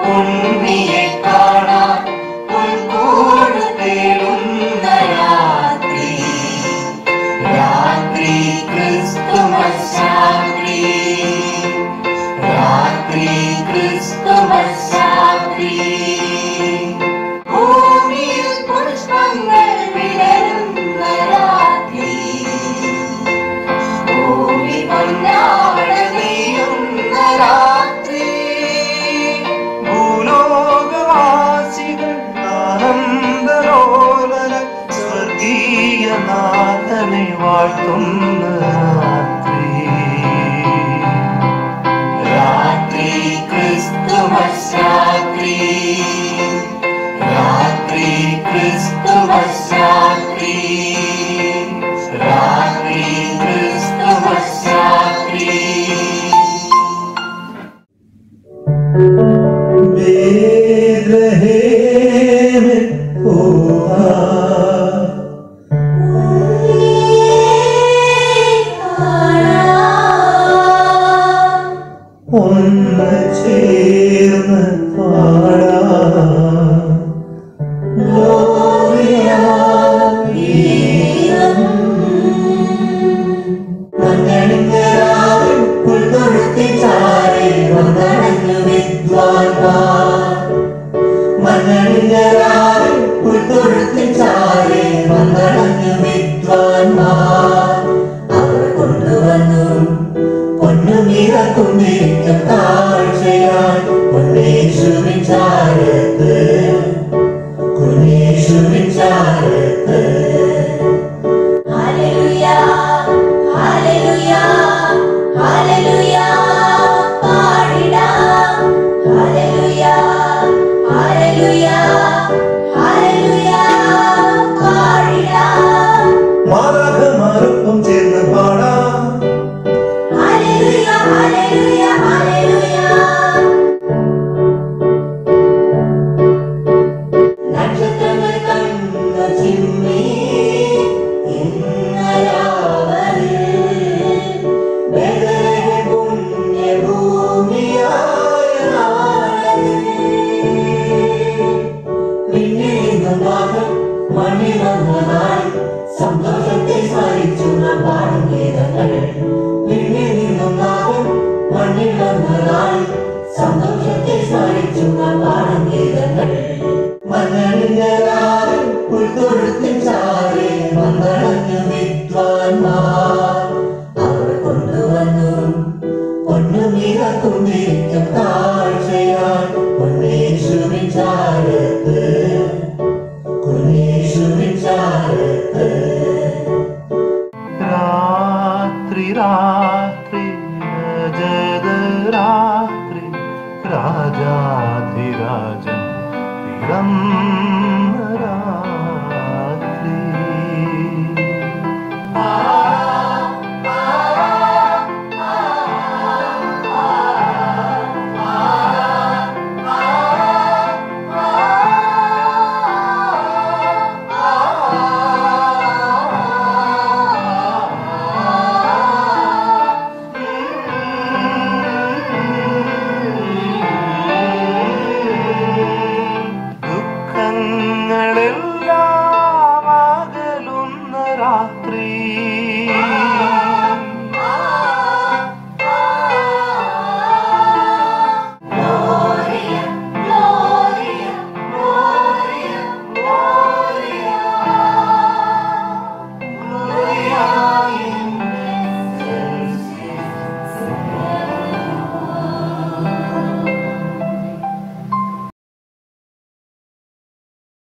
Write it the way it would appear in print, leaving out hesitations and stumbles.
ഉണ്ണിയെ കാണാൻ പുൽക്കൂട് തേടുന്ന രാത്രി, രാത്രി ക്രിസ്തുമസ് രാത്രി, രാത്രി ക്രിസ്തുമസ് രാത്രി. ഭൂമിയിൽ പുഷ്പങ്ങൾ വിടരുന്ന രാത്രി, ഭൂമി പൊന്നാട നെയ്യുന്ന രാത്രി, ഭൂലോകവാസികൾ ആനന്ദലോലന സ്വർഗീയ നാഥനെ വാഴ്ത്തുന്ന രാത്രി, രാത്രി ക്രിസ്തുമസ് രാത്രി, രാത്രി ക്രിസ്തുമസ് രാത്രി, രാത്രി ക്രിസ്തുമസ് രാത്രി. ബേത്ലഹേമിൽ പോകാം ഒന്ന് ചേർന്ന് പാടാം ഗ്ലോറിയ ഗീതം. മഞ്ഞണിഞ്ഞരാവിൽ പുൽത്തൊഴുത്തിൻ ചാരെ വന്നണഞ്ഞു വിദ്വാൻമാർ, മഞ്ഞണിഞ്ഞരാവിൽ പുൽത്തൊഴുത്തിൻ ചാരെ വന്നണഞ്ഞു വിദ്വാൻമാർ. അവർ കൊണ്ടുവന്നു പൊന്നുനിറക്കുന്നിരിക്കും കാഴ്ചയായി പൊന്നേശുവിൻ ചാരത്ത്, കുഞ്ഞേശുവിൻ ചാരത്ത്. ഹല്ലേലൂയ ഹല്ലേലൂയ ഹല്ലേലൂയ പാടിടാം, ഹല്ലേലൂയ ഹല്ലേലൂയ ഹല്ലേലൂയ പാടിടാം. മാലാഖമാരൊപ്പം ചേർന്ന് പാടാം ഹല്ലേലൂയ ഹല്ലേലൂയ ഹല്ലേലൂയ. നക്ഷത്രങ്ങൾ കണ്ണു ചിമ്മി ഇന്നരാവലിൽ ബേത്ലഹേം പുണ്യഭൂമിയായ നാളത്തിൽ നിന്നിൽ നിന്നും നാഥൻ മണ്ണിൽ വന്നതായി സന്തോഷത്തെ സ്മരിച്ചു നാം പാടും ഗീതങ്ങൾ. നിന്നിൽ നിന്നും നാഥൻ മണ്ണിൽ വന്നതായി സന്തോഷത്തെ സ്മരിച്ചു നാം പാടും ഗീതങ്ങൾ. മഞ്ഞണിഞ്ഞരാവിൽ പുൽത്തൊഴുത്തിൻ ചാരെ വന്നണഞ്ഞു വിദ്വാൻമാർ. അവർ കൊണ്ടുവന്നു പൊന്നുനിറക്കുന്നിരിക്കും കാഴ്ചയായി പൊന്നേശുവിൻ ചാരത്ത്, കുഞ്ഞേശുവിൻ ചാരത്ത്. രാത്രി രാത്രി രജതരാത്രി രാജാധിരാജൻ പിറന്നു.